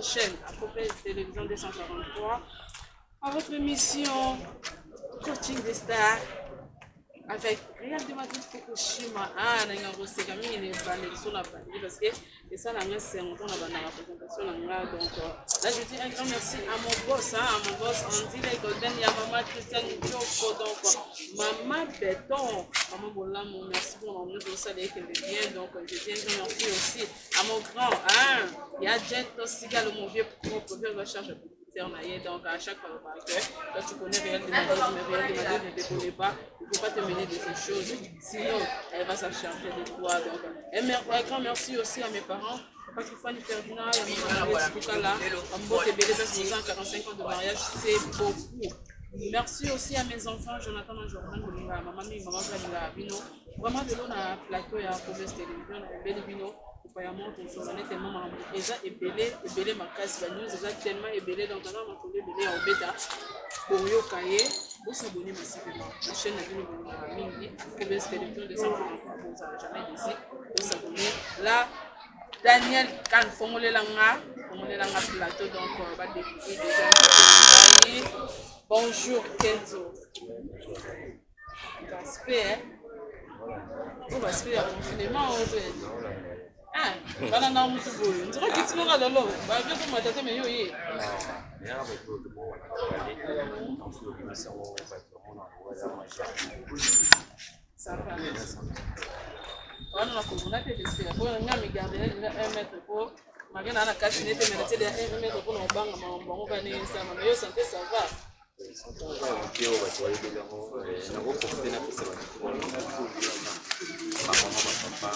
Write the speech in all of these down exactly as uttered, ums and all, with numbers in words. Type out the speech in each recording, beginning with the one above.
chaîne Apopé Télévision deux cent quarante-trois à votre émission Coaching des stars avec Real de Madrid Fukushima. Ah, n'a pas aussi comme il est banni sur la partie parce que et ça n'a rien c'est on a la présentation là donc là je dis un grand merci à mon boss hein, à mon boss Andy les Golden et à maman Christiane Dioko donc maman Béton maman Bola mon merci pour m'emmener dans ça qui me bien donc je dis un grand merci aussi à mon grand hein il y a Jet aussi le mon vieux propre vieux recherche donc à chaque fois que là tu connais Real de Madrid mais Real de Madrid ne te connaît pas il ne faut pas te mener de ces choses sinon elle va s'acharner de toi donc un grand merci aussi à mes parents Papa Kifani Ferdinand et à mes parents tout cas là en beau et bébé de quarante-cinq ans de mariage c'est beaucoup. Merci aussi à mes enfants Jonathan Jordan Bolinga maman mi maman Vanilla Bino vraiment de l'eau na plateau ya Province Télévision belle Bino vraiment on s'en est tellement déjà ébélé ébélé ma casse la news déjà tellement ébélé donc on a entendu ébélé en bêta pour yo cahier vous s'abonner massivement la chaîne a vu le mingi Province Télévision de cent quarante-trois vous n'avez jamais ici vous s'abonner là Daniel Kan formule langa formule langa plateau donc on va découvrir déjà bonjour Kenzo Gaspé on va se faire confinement au fait ah bana na mutu boyo nzira kitimo ka lolo ba vyo ko matata me yo ye ya ba to to mo wana wale en fulo bi sa mo ba to mo na wala ma ja ça va wana na ko na te espera ko nga mi garder na un mètre ko magana na kashi ne te me te de un mètre ko no banga ma mbongo ba ne sa ma yo santé ça va santé ça va ki o ba to ile de mo na ko ko te na pesa ba papa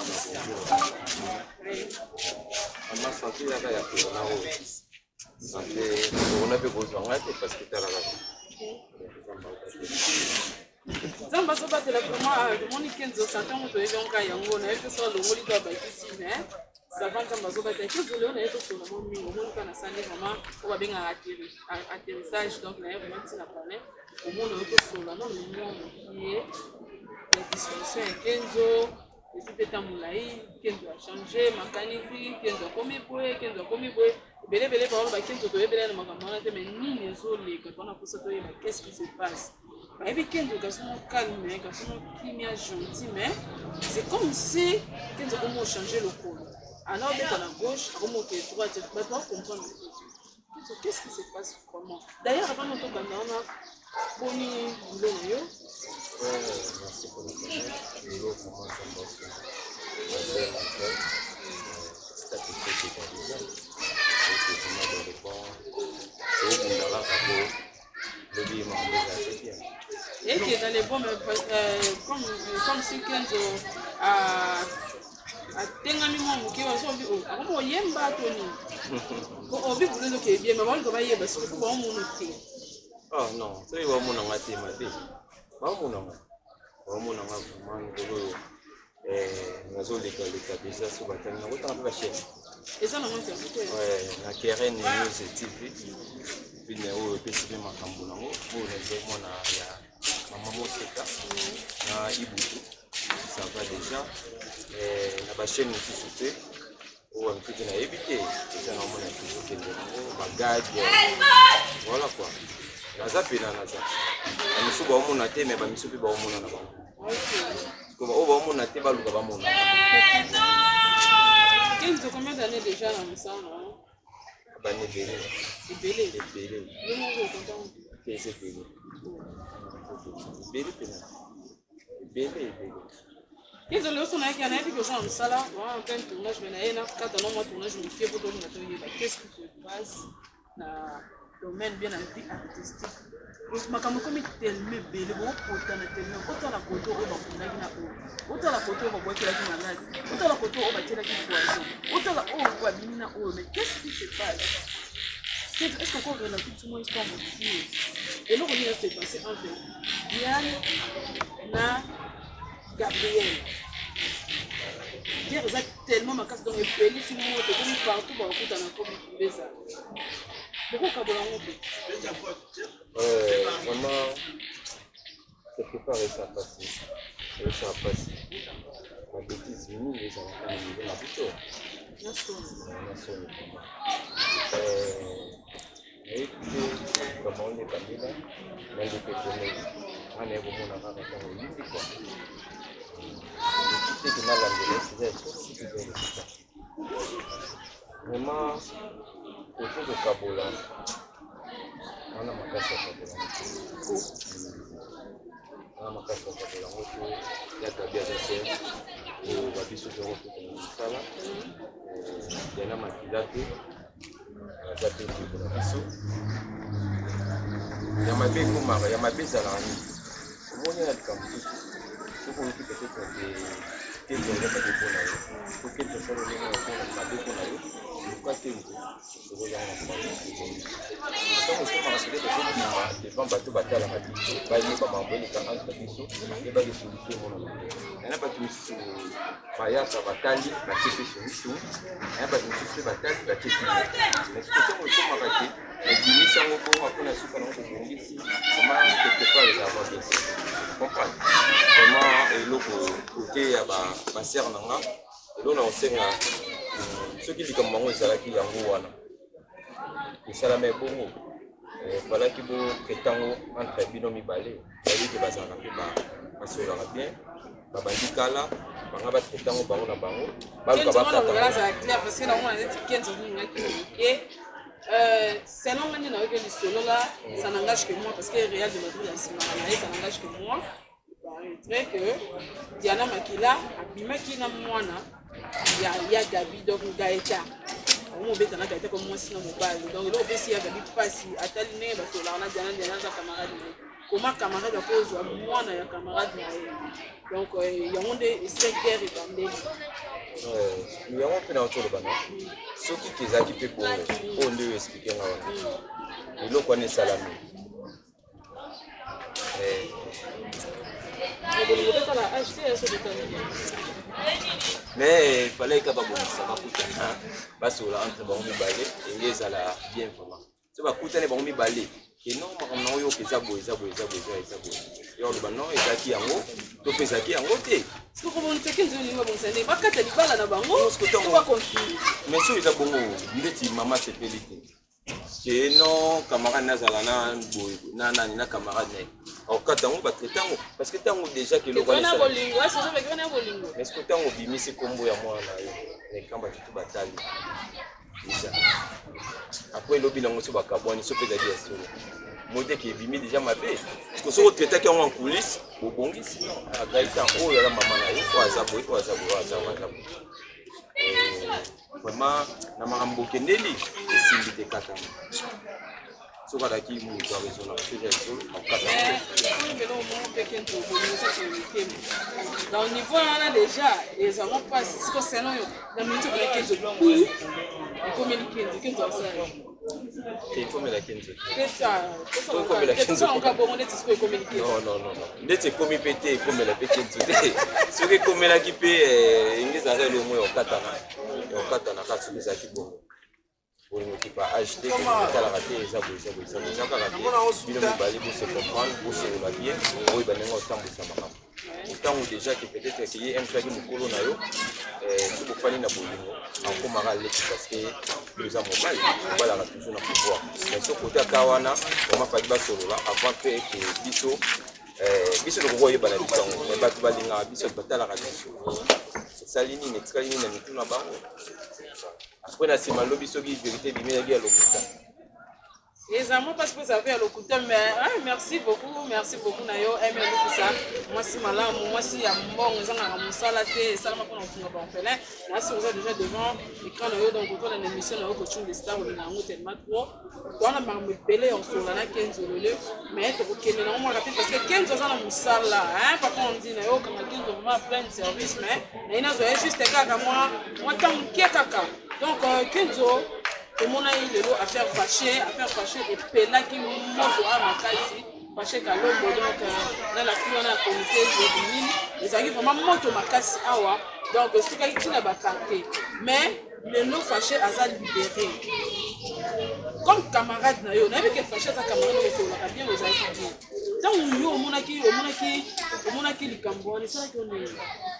maman santé là ya ko na o santé on a besoin ngate parce que tala la zamba so batela vraiment de mon Kenzo santé on to even ka yango na efe so lo ngoli to ba kisi ne ça va zamba so batela Kenzo le on a efe so na mo mi o mo ka na sande vraiment o ba benga atterrissage donc na vraiment ti na planet au monde o to so la non le monde qui est la disposition Kenzo et tout est en moulaï Kenzo a changé mécanique Kenzo comme boy Kenzo comme boy belé belé par exemple Kenzo to belé na makambo na te mais ni les autres quand on a pour ça to qu'est-ce qui se passe et puis Kenzo quand on calme quand on climat gentil mais c'est comme si Kenzo comment changer le col alors on à gauche comment que droite mais pas comprendre qu'est-ce qui se passe vraiment d'ailleurs avant notre caméra on a boni boulot ouais, merci pour le commentaire. Je vous recommande ça parce que c'est un peu c'est un peu plus intelligent. C'est vraiment dans le bon. C'est au bout de la cabo. Le billet m'a engagé bien. Et qui est dans les bons, euh, comme, comme si Kenzo a a tengami mo qui va so bi o ako yemba toni ko obi bulo ke bien mais wala ko ba yeba so ko ba mo noté. Ah non, c'est ba mo na ngati mate. Vraiment, vraiment, vraiment, eh, nazo leka leka déjà sur la télé, on a pas cher. Et ça, on a monté. Ouais, na Keren News T V, puis na o P C B makambo nango, pour les gens na ya maman Moseka, na Ibutu, ça va déjà. Eh, na ba chaîne qui sauter, ou un petit na éviter, ça na mona toujours que nango, bagage. Voilà quoi. Naza pena naza. Amisu ba omona te me ba misu pe ba omona na ba. OK. Ko ba o ba omona te ba luka ba mona. Kenzo combien d'années déjà dans le sang non? Ba ne belé. C'est belé. C'est belé. Le monde est content. C'est c'est belé. Belé pena. Belé belé. Kenzo le son avec yana que ça en sala, en plein tournage mais na ena quatre ans moi tournage me fait pour donner na toyer. Qu'est-ce qui se passe na domaine bien artistique. Makambo comme tellement belle, bon pourtant tellement. Autant la photo au bas pour la guina, autant la photo au bas pour la guina malade, autant la photo au bas pour la guina poisson, autant la au bas bimina au. Mais qu'est-ce qui se passe? Est-ce qu'on peut relater tout le monde histoire de et là on est resté passé entre Diane na Gabriel. Dire ça tellement ma casse dans les pays si moi te connais partout bah écoute on a comme ça. Pourquoi Kabolango? Euh, vraiment, quelque part, ça passe. Ça passe. la bêtise minime les enfants au niveau la plutôt et comment on est parmi là mais le pétrole on est vraiment dans la région de l'île quoi et tout ce qui m'a l'anglais c'est ça aussi que j'ai le vraiment autour de Kabola on a ma casse à Kabola on a ma casse à Kabola il y a Gabi à Zessé ou Babi Soutero qui est dans la il y en a ma filate la date de la biso il y a ma belle comment il y a ma belle salami comment il y a le campus ce qu'on dit peut-être que que on va pas déponer pour que ça soit le même on a déponé le côté où je vais en parler donc on se marche de devant bateau bateau la radio ba il pas m'envoyer quand entre biso et ba de solution mon on a pas tout sur Faya Sabatali la tête sur tout et ba tout sur Batali la tête mais ce que on se marche et dimi ça on peut après la soupe on se dit ici comment quelque part les avoir des comprendre vraiment et l'autre côté ya ba ba sœur nanga et l'on a aussi ceux qui disent comme moi ils sont qui yango wana ils sont là mais bon voilà qui beau ketango entre bino mibale bali ke bazanga pe ba basola bien ba bandikala banga ba ketango bango na bango ba ka ba tata ça clair parce que là on a dit quinze jours et euh c'est non maintenant avec le solo là ça n'engage que moi parce que Real de Madrid la semaine ça n'engage que moi très que Diana Makila abimaki na mwana ya ya Gabi donc Gaëta on beta na Gaëta comme moi sinon mobile donc là aussi ya Gabi pasi atali ne ba sola na Diana Diana za camarade comment camarade pose mwana ya camarade na donc il y a onde cinq guerres et bandé euh il y a un peu dans autour de bana ceux qui qui zaki pe pour on de expliquer na wana ilo kwa ne salami eh mais il fallait que babou ça va coûter parce que là entre bon mibale et les ala bien vraiment ça va coûter les bon mibale et non on yo que ça boy ça boy ça boy ça boy yo le banon et ça qui yango to pesa qui yango te ce que on te kinzo ni ngabo nsane bakata libala na bango on va continuer mais so eza bongo ndeti mama sepelite que non camarade nazala na boy na na na camarade au katango ba tratango parce que tango déjà que le voilà ça bolingo ouais ça avec na bolingo mais ce que tango bimisi kombo ya mwana yo et kamba tu batali déjà après lobi na ngoso bakabwani so pe dali aso modé qui bimi déjà mabé parce que so traiter qui en coulisses au bongi sinon a gaita oh la maman na yo kwa zabo kwa zabo kwa zabo vraiment na marambo kendeli esimbi te kata so kada ki mu kwa raison na fait ça au kata mais non mon pequin to bongo ça c'est le là au niveau là déjà les avons pas ce que c'est non dans minute de quinze oui communiquer de quinze ça et comme la quinze c'est ça comme la quinze on va bon net ce que communiquer non non non non net c'est comme pété comme la quinze ce que comme la qui peut ingiza le mot au kata na au kata na kasu za kibongo pour ne pas acheter que tu as la raté ça vous ça vous ça vous ça raté bien me baler pour se comprendre pour se la bien oui ben on temps ça m'a autant déjà que peut-être qu'il y a un frère qui me colle na yo euh c'est pour parler na bolingo en comara le parce que nous avons mobile voilà la toujours na pouvoir mais ce côté kawana on m'a pas dit solo là avant que biso euh biso le royer bana bisango mais ba balinga biso batala radio salini ne tsalini na mitu na bango après la sima lobi soki vérité bimé ya lokuta les amours parce que ça fait à lokuta mais ah, merci beaucoup merci beaucoup nayo aimé tout ça moi si malamu moi si ya mbongo ezanga musala te ça m'a pas on va en faire là si vous êtes déjà devant l'écran nayo donc autour de l'émission nayo ko tune star on a tellement trop on a me pelé on sur la quinze lolo mais to ko kene na moi rapide parce que quinze ans na musala hein pas qu'on dit nayo comme quinze vraiment plein de service mais na ina zo juste kaka moi moi tant que kaka donc quinze tout le monde a eu le lot à faire fâcher, à faire fâcher et pela qui monte à ma caisse, fâcher qu'à l'homme donc dans la pluie on a comité de mine, les amis vraiment monte ma caisse awa, donc c'est quelqu'un qui n'a pas canté, mais le lot fâché a ça libéré. Comme camarade na yo, n'avait que fâché sa camarade qui fait la bien aux amis. Tant on yo on a qui on a qui on a qui les cambouis, c'est ça qu'on est.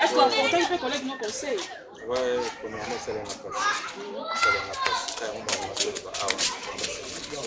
Est-ce qu'on peut peut collecter nos conseils? Ouais, premièrement, c'est la place. C'est la place. C'est un moment où on va avoir.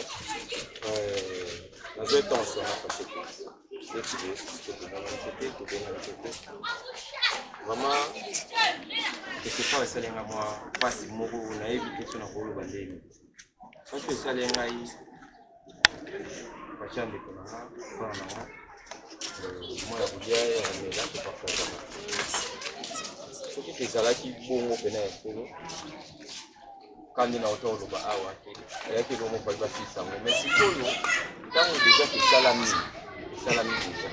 La zone tension a passé. C'est ce que c'est que dans l'entité, tout est dans l'entité. Vraiment, quelque part, c'est les moi pas si moro na éviter sur la rôle bandé. Quand tu es allé à y, pas de connaissance, pas non. Moi, la bougie, elle est là pour partager. Ce qui est là qui bon au pénal, quand il y a autant de bas à il y a qui vont pas le bâtir ça. Mais si pour nous, quand on déjà que salami, salami déjà.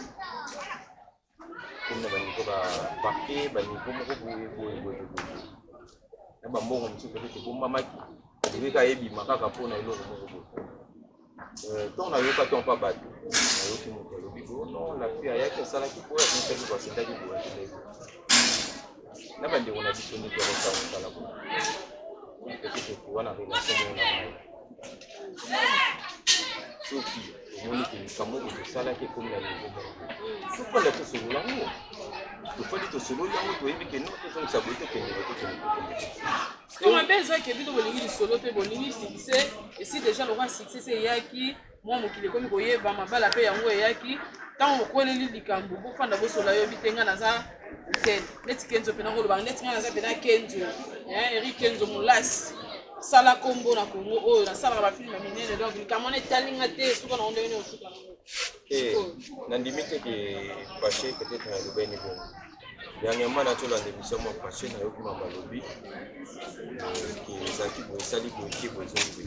Comme nous avons pas parqué, ben nous pouvons beaucoup beaucoup beaucoup. Et ben moi on se fait que pour maman, je vais quand même ma caca pour nous beaucoup. Tant on a eu pas tant pas battu. Non, la fille a eu que ça là qui pourrait être une chose c'est d'aller pour aller. Na bande on a dit qu'on était resté à la boue. Peut-être que on a relation on a. Sophie, on est que comme on ça là qui comme la maison. Faut pas la tout sur là. Faut pas tout sur là, on doit éviter non que ça saboter que nous. Comment ben ça que bido bolingi solo pe bolingi c'est et si déjà le roi succès c'est yaki moi mokile komi koyeba mabala pe yango yaki tant okoleli likambo bofanda bosola yo bitenga naza tel neti kenzo pena ko ba neti naza pena kenzo hein Eric Kenzo Mulasi sala kombo na Congo oyo na sala ba film minene donc likambo ne talinga te suka na onde ne suka na eh na limite que passer peut-être na le beni bon dernièrement na tola émission mo passer na yo kuma balobi qui zaki bo sali bo ki bo zo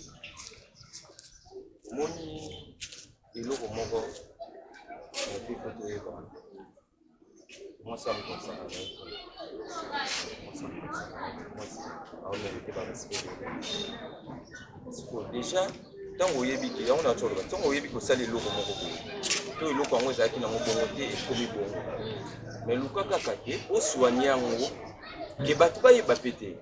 moni eloko moko epi koto yeba moi ça me concerne moi ça me concerne moi on mérite pas respect déjà tant oyebi ki on a tolo tant oyebi ko sali eloko moko to eloko yango ezalaki na mobongo te ekomi bongo mais luka kaka te oswani yango ke bato bayeba pete.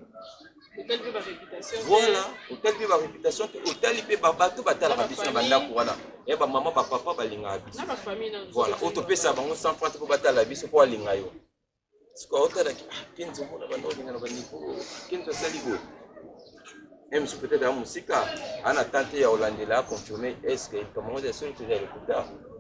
Voilà, hôtel pe ba réputation, hôtel pe ba bato batala ba biso na banda kuwana. Et ba maman ba papa ba linga biso. Na ba famille na. Voilà, auto pesa bango cent francs pour batala biso pour linga yo. Ce ko hôtel ki kinzo bona banda linga na bandi ko kinzo saligo. Même si peut-être à musika, ana tante ya Holandela confirmer est-ce que comment est ce que j'ai écouté.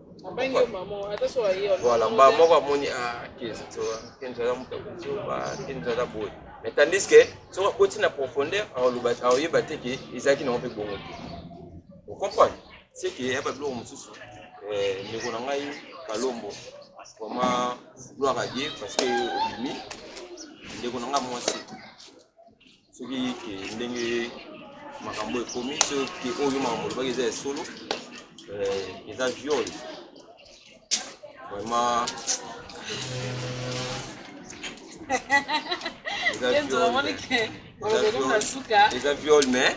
Voilà, bah moi moni ah kinzo kinzo la mutakuzo ba kinzo la boy. Mais tandis que si on continue à profondeur, on va y battre que Isaac n'a pas bon. Vous comprenez? C'est qu'il y a pas de l'eau, mais on a eu Kalombo. Comment gloire à Dieu parce que lui, il est on a moins ce qui est n'engue makambo est commis, ce qui est au moment où il est solo, il a viol. Vraiment. Les avions, mais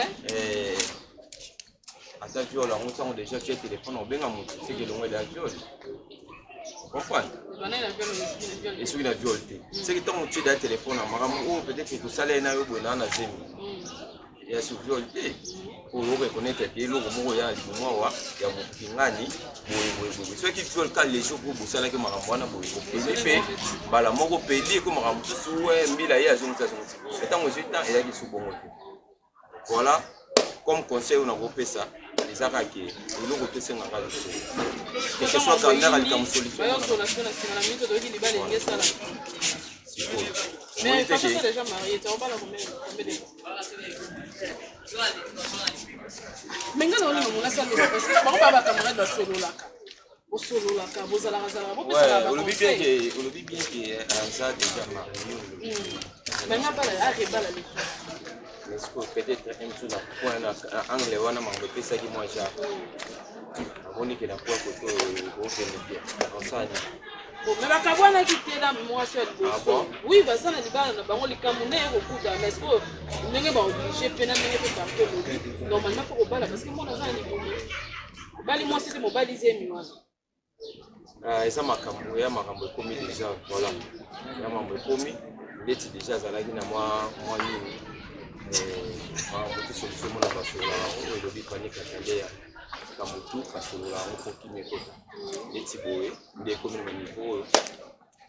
à ta viol, on sent déjà que le téléphone est bien à monter. C'est que l'on est l'avion. Vous comprenez? Et celui-là, viol. C'est que tant que tu as un téléphone, peut-être que tout ça, il y a un peu de zémi. Il y a ce viol. Pour reconnaître que l'eau, il y a un mois, il y a un petit ceux qui veulent que les gens pour ça, que Marambouana, pour payer, la mort payé comme Rambou, mille à y zone. Et tant que je temps, il y a des sous bon. Voilà, comme conseil, on a repéré ça. Les Araké, et l'eau repéré ça. Que ce soit candidat à la solution. Mais quand tu es déjà marié, tu n'as pas la combien de mais quand on est au Moussa, parce que on va camarade de solo là. Au solo là, vous allez raser la robe. On le dit bien que, on le dit bien que ça déjà marié. Mais n'a pas la réba la mission. Est-ce que peut-être un peu la point anglais on a manqué ça qui moi j'ai. On est que la point côté au Sénégal. Comme ça. Mais la cabane qui est là, moi je suis oui, bah ça n'a pas de bango les camounais au coup d'un mais quoi, n'est pas obligé peine n'est pas partout. Normalement faut au bal parce que moi on a un niveau. Bali moi c'était mon balisé moi. Ah et ça m'a camoué, m'a camoué commis déjà voilà. Ya m'a commis, il est déjà ça là qui n'a moi moi ni euh ah beaucoup solution mon affaire là, on le dit panique à Kamutu kasolola on faut qu'il me côté les tiboé des communes au niveau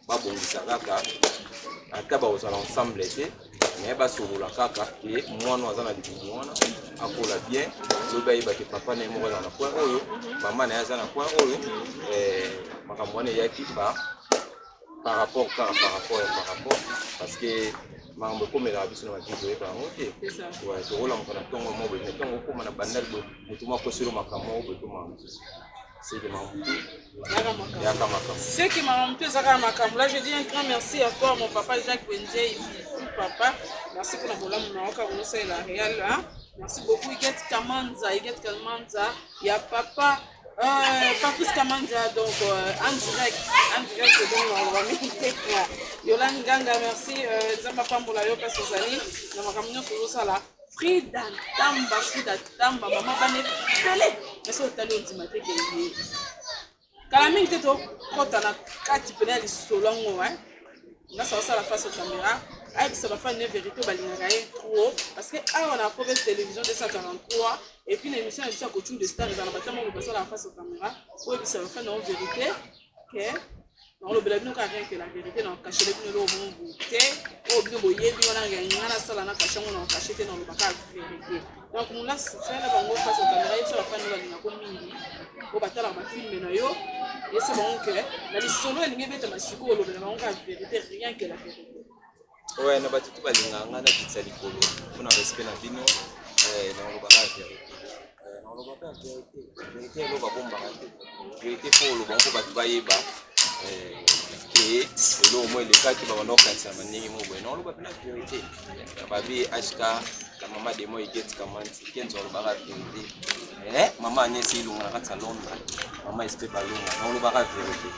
babongisa kaka ata bazala ensemble te mais basolola kaka ke mwana aza na libumu wana akola bien lobi ayeba ke papa na ye moko aza na point oyo mama na ye aza na point oyo makambo wana eyaki par rapport kaka par rapport par rapport parce que makambo ekomela biso na babiso oyeba yango te tokolamuka na ntongo mo boye na ntongo okoma na bandali boye motu mo akoselo makambo oyo boye tomaka mosusu c'est que maman c'est que maman tout ça makambo. Là je dis un grand merci à toi mon papa Jacques Wenje papa merci pour la bola mon ka on sait la réal hein merci beaucoup Iget Kamanza Iget Kamanza il y a papa euh Patrice Kamanza donc euh, en direct en direct donc on va mettre Yolande Ganga merci euh Zamba Pambola yo parce que vous allez na makambo sur ça là Frida Tamba Frida Tamba maman bane télé mais c'est au tali ultimate que yi kala mingi te to kota na kati pena li solongo hein na ça ça la face aux caméras avec ça va faire une vérité balingaka trop parce que ah on a fait une télévision de cent quarante-trois et puis l'émission est sur coutume de stars dans la bataille on passe la face aux caméras ou et puis ça va faire une vérité que non le belabino ka rien que la vérité non cacher le bino lo mungu te o bino boyebi wana ngana na sala na cacher on cacher te non le baka vérité donc on laisse faire la bango face aux caméras et ça va faire une balinga ko mingi o batala ma film na yo et c'est bon que la lisolo elingi beta masiko lo bela bango ka vérité rien que la vérité. Ouais na batutu balinga ngana kitsa likolo kuna respect na bino eh na lo baka vérité na lo baka vérité vérité lo ba bomba ka vérité pour lo bango batu bayeba eh et lo mo le kaki ba bano kanisa maningi mo bwe na lo baka vérité ba bi H K la maman de moi Iget Kamanzi kenzo lo baka vérité eh maman anyesi ilunga na Londres maman espé balunga na lo baka vérité.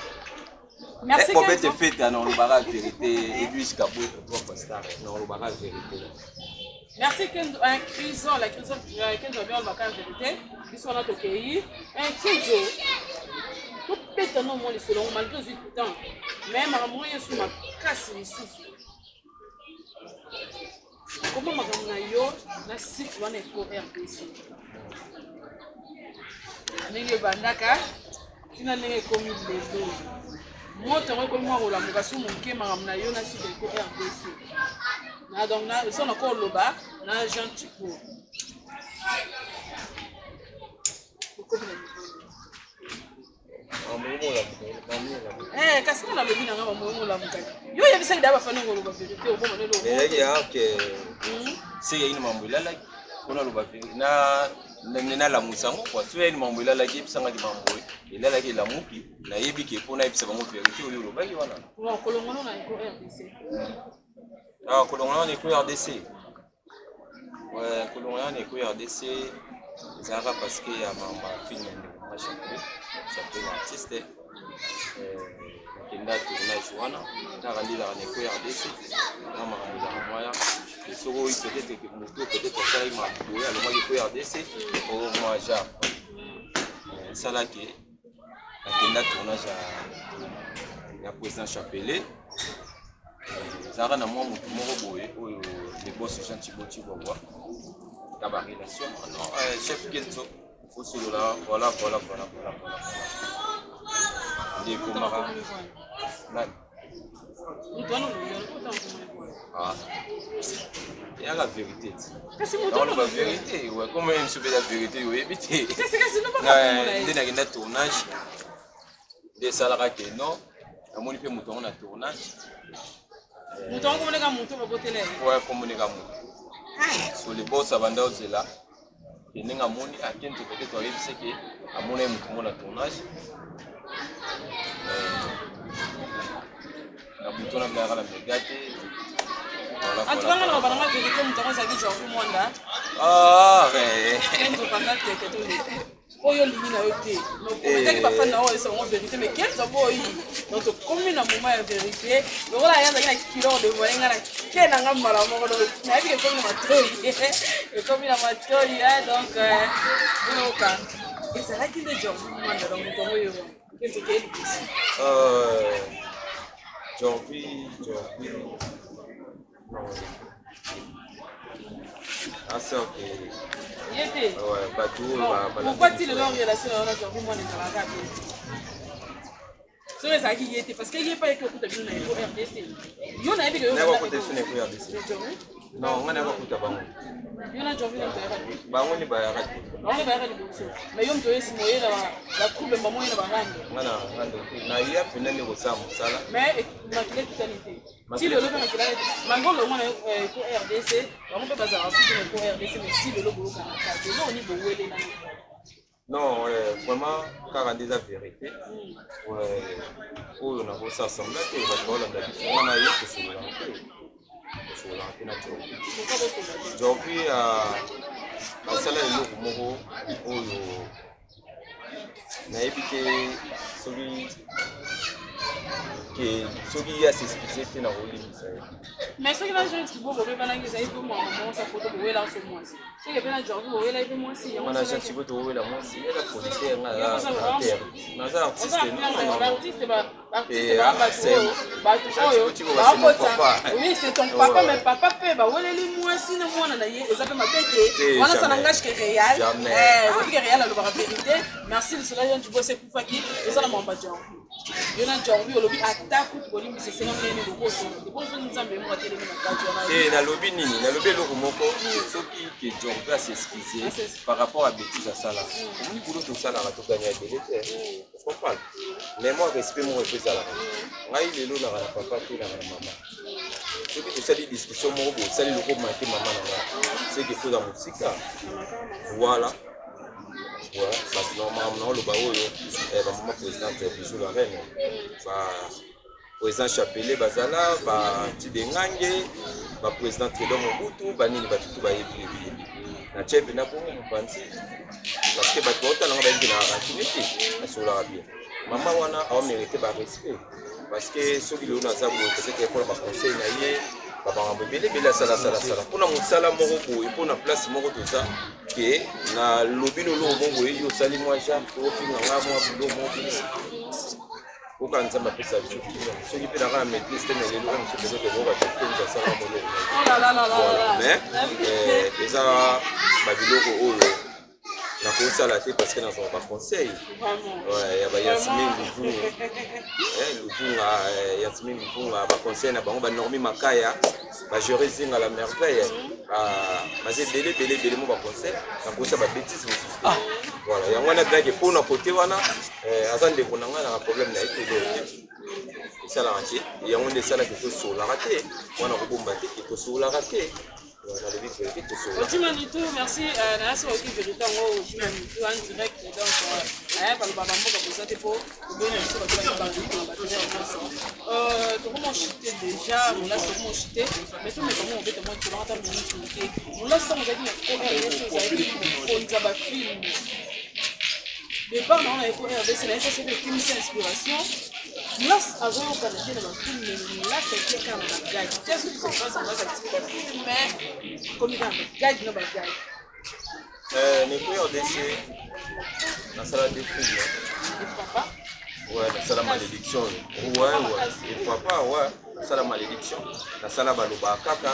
Merci. Pour être fait dans le barrage vérité et lui jusqu'à bout pour trois stars dans le barrage vérité. Merci Kenzo un crison la crison Kenzo bien le barrage vérité ils sont là au pays un Kenzo tout peut non moi les selon malgré huit ans même à moi sur ma casse les sous comment ma gamme yo na site wana ko R D C nenge bandaka tina nenge komi lezo moto ngwe komi mwa la mukasu munke magamna yo na site ko R D C na donc na so na ko loba na Jean Tipo eh kasi na lobi na ngaba mo la mukaki yo ya bisa ndaba fana ngolo ba vérité o bomo ne lo eh ya okay c'est une mambula la kuna lo ba na na la musango kwa tu une mambula la ki bisanga ki mamboy ila la ki la muki na yebi ki pona ibisa ba mo vérité o lo ba ki wana wa kolongono na ko R D C ah kolongono na ko R D C ouais kolongono na ko R D C zara parce que ya mamba film na chaque chaque artiste euh kenda tournage wana tara ndila na ko R D C mama ndila moya et soko peut-être que moto peut-être ça il m'a boyé alors moi ko R D C au moi ja ça là qui kenda tournage ya président Chapelet zara na moi moto moko boyé oyo les boss Jean Thiboti Bogwa la relation non chef Kenzo là voilà voilà voilà voilà voilà des comara nani ah il y a la vérité non la vérité ouais comment une soupe la vérité oui éviter non na tournage des salariés que non à mon peu mouton na tournage mouton comme les gars mouton va voter là ouais comme les gars mouton sur les boss abanda là et n'enga moni à quel tu peut-être toi c'est que à mon aime tout mon tournage na bouton na la megate voilà en tout cas on va pas vérité mouton ça dit genre moi là ah ouais on va pas que que tout oyo limina yo te donc peut-être pas fan na o c'est une vérité mais quel d'abord donc comme une moment ya vérité donc là il y a kilo de voyanga na kena ngambala mo do na bi ko ma toi et comme il a ma toi donc donc et ça là qui le job moi donc donc yo qu'est-ce que c'est euh Jorvi Jorvi non ah c'est ok yete ouais bateau ba pourquoi tu le long relation on a Jorvi moi ne la regarde soki ezalaki ye te parce que ye pa eki okuta bino na eko R D C yo nayebi ke yo R D C non nga na bakuta bango yo na Jorvi na toyaka bango ni bayaka bango bayaka liboso mais yo moto oyesi moyela batrouble bamoyena barande nga na rande na ya pena ndeko osala mosala mais makila ekitani te ti lelo mpe makila mango longo na eko R D C bango mpe bazalaka suki na eko R D C mais ti lelo bolokana ka lelo oni bowele nani non euh, vraiment kaka nde eza vérité oyo na kosasambla te bato baolanda biso nga na ye kosololaka te kosololaka te na Jorvi Jorvi asala eloko moko oyo nayebi te soki ke soki ye asexcuse te na kolimisa ye mais soki na jeune tibo bobebanangisa ye mpe mwana mwasi apoto bowela so mwasi soki mpe na Jorvi bowela ye mpe mwasi wana jeune tibo towela mwasi ela policier nga naza artiste oui c'est ton papa mais papa mpe baweleli mwasi na mwana na ye eza mpe mabe te wana ça n'engage que réal oyebi ke réal alobaka vérité merci lisola jeune tibo sekufaki eza na mwamba Jorvi yo na Jorvi olobi ata kutu kolimbisa esenga monene bokosola debozoni nzambe ye moko atelemi na kati wana nalobi nini nalobi eloko moko soki ke Jorvi asexcuse par rapport à bêtise asala omoni kulo tosalaka tokanya ebele te comprendre mais moi respect moko epo ezalaka ngai lelo naka na papa te naka na mama soki tosali discussion moko boye osali loko manke mama na ngai seke koza mosika voilà voilà parce que normalement naoloba oyo bamama présidente biso la reine président Chapele bazala batide ngange baprésident Trédor Mobutu banini batutu bayebi yebi na tshebe na bongo mopanzi parce que bato baotalanga bayebi na rantine te asolaka bien mama wana aomérite barespect parce que soki lelo naza boye peut-être mpona baconseil na ye babangambo ebele ebele asalasalasala mpona mosala moko boye mpona place moko toza ke na lobi lolo bongo oyeyi osali mwa genre toofinganga mwa bilo moko oka nzambe apesa biso soki mpe naka na maîtrise te na lelo oyo mosu peut-être ekoka tokenza asala moloko mais eza babiloko oyo nakosala te parce que nazwaka baconseil ya bayasmine luvunga luvunga yasmine luvunga baconseil na bango banormi makaya bagere zinga la merveille baza ebele ebele ebele mo baconseil nakosa babétise mosusu voilà yango wana bilaki mpona kote wana aza ndeko na ngai naka problème na ye te esalaka te yango nde esalaki tosolaka te wana kobomba te tosolaka te. Ojimani tout, merci. Nasi wa ki vérité ngo Ojimani tout en direct donc aya ba ba mboka bozate po bien na biso ba ba ba ba euh to comment chuter déjà on l'a comment chuter mais tout mais comment on peut te montrer dans ta minute chuter on l'a ça on a dit ko R D C ça a dit on za ba film départ on a ko R D C là ça c'est des films inspiration là avant on connaissait dans le film mais là c'est quelqu'un dans la gage qu'est-ce que tu penses on va s'expliquer mais comme il a gage non ba gage euh ne ko R D C na sala de film papa ouais na sala malédiction ouais ouais il faut pas ouais na sala malédiction na sala baloba kaka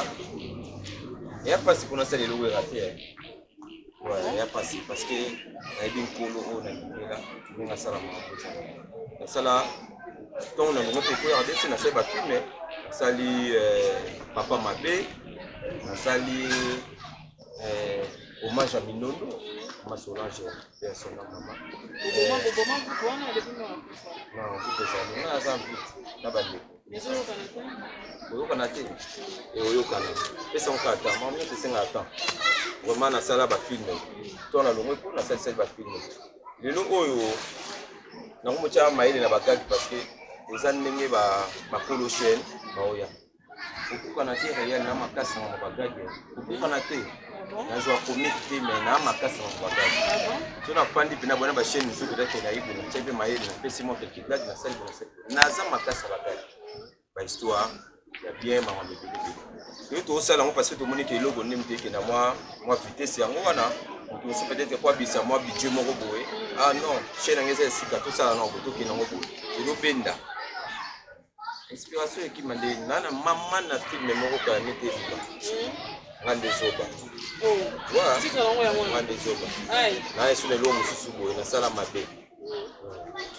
et après c'est pour na sala le raté ouais et pas parce que na bin kolo on a là ni na sala ma na sala donc on a notre ko R D C na sala ba film na sali papa mabe na sali euh hommage à Minondo ma Solange personne maman bon bon bon bon on a des films non vous pouvez ça na ça vite na bande les autres canadiens oyo kanate et oyo kana pesa on kata maman c'est cinq ans vraiment na sala ba film to na longo pour na sala sala ba film lelo oyo na ko mocha maile na bakaki parce que eza ndenge ba makolo chaîne ba oya okuka na te réel na makasi na bagage okuka na te na joie comique te mais na makasi na bagage so na pandi pina bona ba chaîne zo peut-être na yibu na tebe maile na pesi mo quelque chose na salle na na za makasi na bagage ba histoire ya bien mama bébé bébé to sala ngo parce que to moni ke logo nem te ke na moi moi vitesse yango wana to so peut-être quoi bisa moi budget moko boye ah non chaîne ngeza sika to sala na ko to ke na ngo boye to benda inspiration qui m'a dit nana maman na film moko ka nete biba ngande zoba oh wa tika ngo ya mwana ngande zoba ai na yesu le lo mususu boye na sala mabe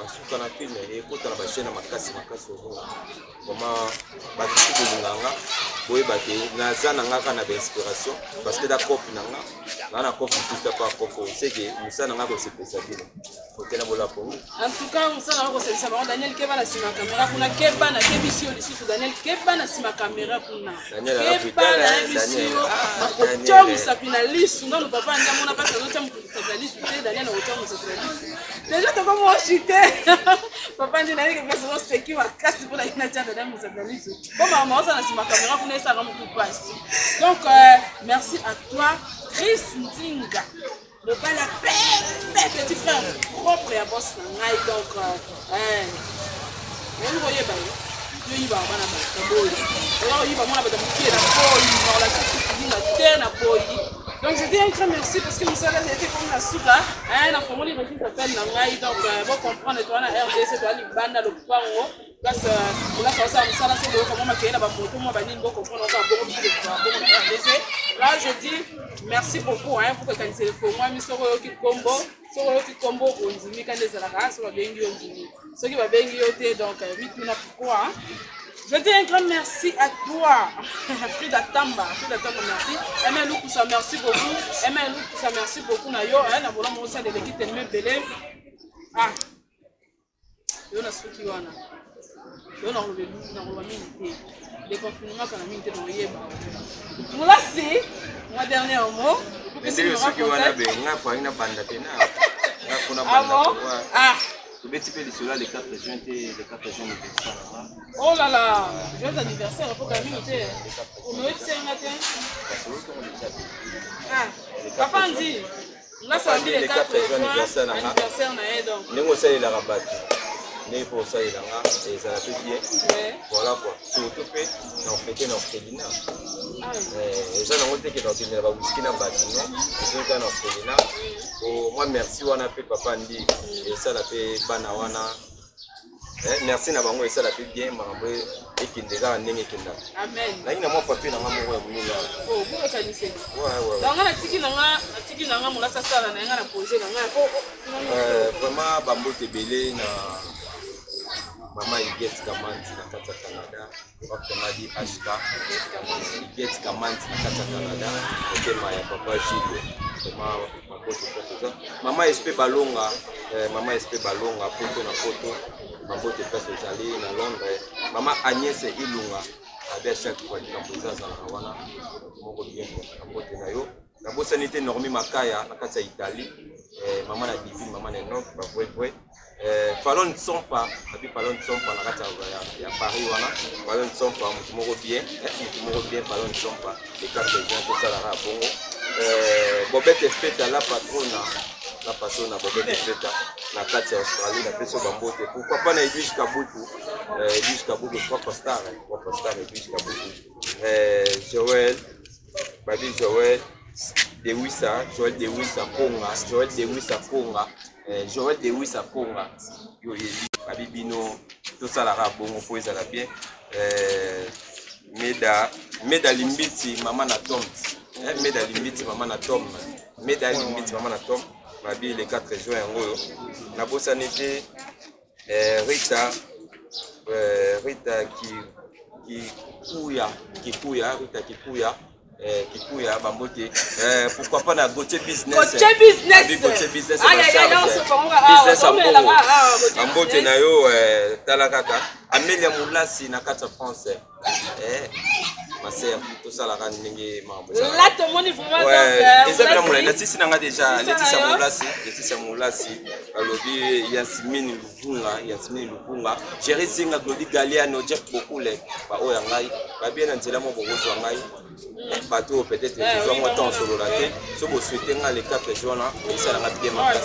basuka na filme ekota na bashene makasi makasi ozonga vraiment batutu bolinganga boyeba te naza na ngaka na bainspiration parce que da kopi na nga nga na kopi mosusu pa kopo seke mosala na nga kosepesa bino okena bola pongo en tout cas mosala na kosepesa bango Daniel Keba na nsima caméra kuna Keba na kebisi yo lisusu Daniel Keba na nsima caméra kuna Keba na yebisi yo akotia mosapi na lisu ndano papa nde amona mpasi azotia mosapi na lisu te Daniel na kotia mosapi na lisu déjà tokomochite papa nde nayeke mpasi ozoseki makasi mpona ye natia Daniel mosapi na lisu po mama oza na nsima caméra kuna esaka motu mpasi donc merci à toi Chris Ndinga le pas la peine petit frère propre et à boss ngai donc euh on voyait ba yo yiba bana ba boy alors yiba mona ba da mukie na boy na la tiki na terre boy donc je dis un grand merci parce que nous ça était comme la souka hein na famille régime s'appelle na ngai donc bon comprendre toi na R D C toi li banda le pango parce que là ça ça ça là c'est comment maquiller ba moto moi ba ni bon comprendre encore beaucoup de bon R D C là je dis merci beaucoup hein pour que quand c'est pour moi misoko yo ki combo soko yo ki combo onzimi quand les alaka so ba bengi yo onzimi ceux qui ba bengi yo te donc huit minutes pourquoi je dis un grand merci à toi Frida Tamba Frida Tamba merci Aimé Lukusa merci beaucoup Aimé Lukusa merci beaucoup na yo hein na bola mo sa de l'équipe tellement belé ah yo na suki wana yo na revenu na revenu des confinements quand la mine était dans yeba moi c'est moi dernier mot pour que c'est ce qui wana be nga kwa ina banda tena nga kuna ah banda ah tu beti pe cela les quatre juin les quatre juin anniversaire oh là là joyeux anniversaire pour la mine était on me dit un matin ah papa dit nga ça dit les quatre juin anniversaire na et donc nengo ça il a rabattu né pour ça il a et ça fait bien voilà quoi surtout que on fêter notre fédina et ça on dit que dans une ba whisky na batino c'est ça notre fédina oh moi merci wana pe papa ndi et ça la pe bana wana eh merci na bango et ça la pe bien mambo ekindeka ndenge kinda amen na ina mo papier na ngamo ya munila oh pour ka nise ouais ouais donc na tiki na nga tiki na nga mona sala na nga na poser na nga euh vraiment bambo tebele na Mama Iget Kamanti na kata Canada, wakati di Ashka, Iget Kamanti na kata Canada, okema ya papa Gilles, kama mapoto poto. Mama S P Balonga, eh, Mama S P Balonga poto na poto, mapoto pesa jali na Londres. Mama Agnès Ilunga, abe chaque fois kambuza za na wana, moko bien kambote na yo. Na bosa nite Normi Makaya na kata Italie, eh, mama na Divine, mama na Nok, ba vrai vrai. Euh, Fallon ne sont pas, depuis Fallon ne sont pas, il y a Paris, voilà. Fallon ne sont pas, Moutoumoro bien, Moutoumoro bien, Fallon ne sont pas, les quatre gens, tout ça, la Bongo. Bobette est faite à la patronne, la patronne, Bobette est faite à la carte Australie, la personne Bambote. Pourquoi pas Edwige Kabutu, Edwige Kabutu, trois postars, trois postars, Edwige Kabutu. Joël, Babi Joël, Dewissa, Joël Dewissa Ponga, Joël Dewissa Ponga. Joël de Wissa Ponga, yo yeli babibino tout ça la rabongo po ezala bien euh meda meda limbiti mama na tom eh meda limbiti mama na tom meda limbiti mama na tom babi le quatre juin ngoyo na bosa nete euh Rita euh Rita qui qui kuya qui kuya Rita qui kuya Eh, Kikuya Bambote, eh, pourquoi pas na Gauthier business? Gauthier business. Gauthier business. Aïe aïe aïe, on se fait un business à Bongo. Bambote na yo, eh, talakaka. Amélia Moulasi na kata France. Eh, ma sœur, tout ça la rend ningue mambo. Là tout le monde est vraiment donc. Ouais. Et ça bien moula. Laetitia nanga déjà. Laetitia Moulasi, Laetitia Moulasi. Alobi Yasmine Luvunga, Yasmine Luvunga. Jerry Zinga, Glody Galiano, Jeff Bokule. Ba oya ngai. Ba bien nzela mo bokozo ngai. Bateau peut-être que moi temps solo la tête ce que vous souhaitez les quatre jours là et ça la bien ma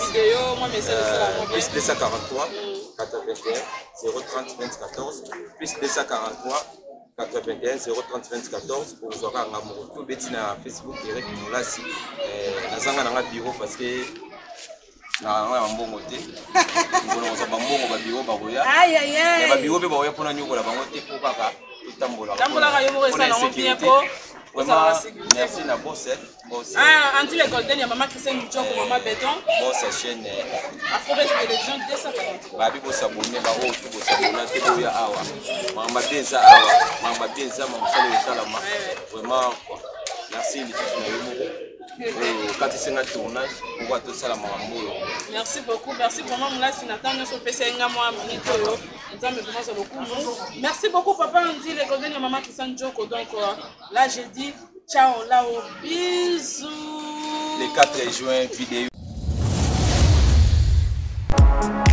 plus deux cent quarante-trois quatre-vingt-un zéro trente vingt-quatorze plus deux cent quarante-trois quatre-vingt-un zéro trente vingt-quatorze pour vous avoir un amour tout bêtis na Facebook Eric Moulasi na zanga na bureau parce que na nga mbongo te ngolo za mbongo ba bureau ba roya aïe aïe aïe ba bureau be ba roya pona nyoko la bango te ko baka tutambola tambola ka yo mo resa na bien ko Vraiment, merci na boss. Boss. Ah, Andy le Golden, il y a maman Christian Njoko, maman Béton. Boss chaîne. Afro-Best Télévision deux cent quarante. Babi boss abonné, ba o tu boss abonné, te boya awa. Mama Benza awa, mama Benza, mama Salo Salama. Vraiment, merci les Merci beaucoup, merci vraiment. Merci beaucoup, papa. On dit les Golden et maman qui sont Joko. Donc là, je dis ciao, là, bisous. Le quatre juin, vidéo.